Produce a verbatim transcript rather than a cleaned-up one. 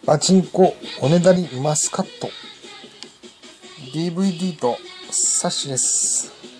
パチンコおねだりマスカット ディーブイディー と冊子です。